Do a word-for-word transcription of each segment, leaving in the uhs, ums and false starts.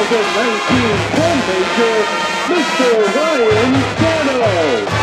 thousand nineteen Plum Major, Mister Ryan Gano.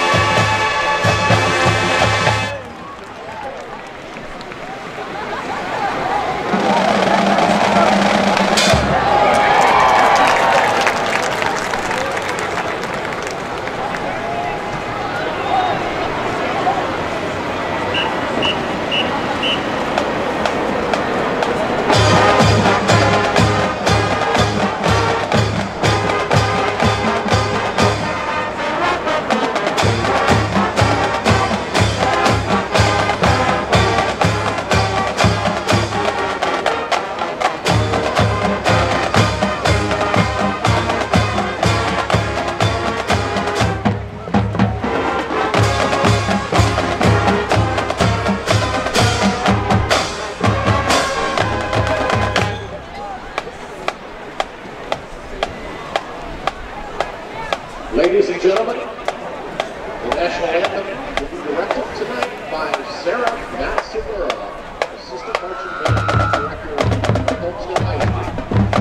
Ladies and gentlemen, the National Anthem will be directed tonight by Sarah Matsumura, Assistant Marching Band Director of Olmsted High School.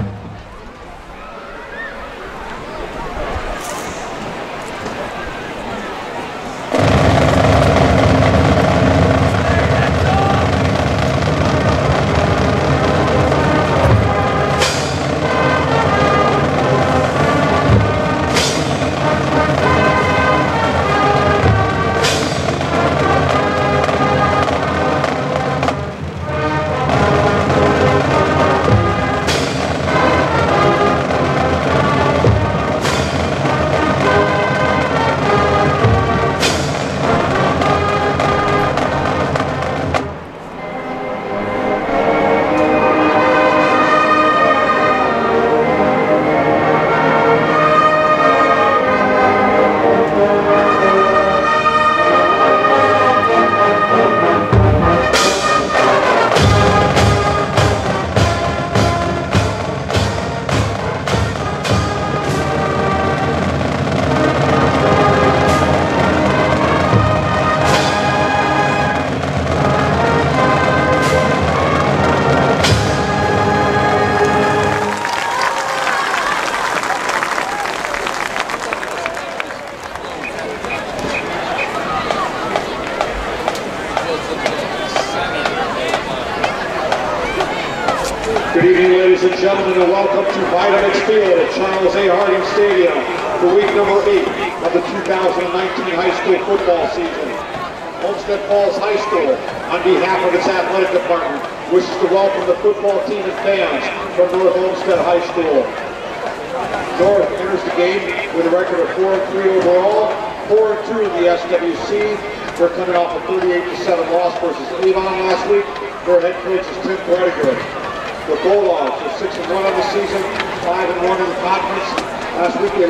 Good evening, ladies and gentlemen, and welcome to Vitamix Field at Charles A. Harding Stadium for week number eight of the two thousand nineteen high school football season. Olmsted Falls High School, on behalf of its athletic department, wishes to welcome the football team and fans from North Olmsted High School. North enters the game with a record of four and three overall, four and two in the S W C. They're coming off a thirty-eight to seven loss versus Avon last week. Their head coach is Tim Prediger. The Bulldogs are six and one on the season, five and one in the conference. Last week they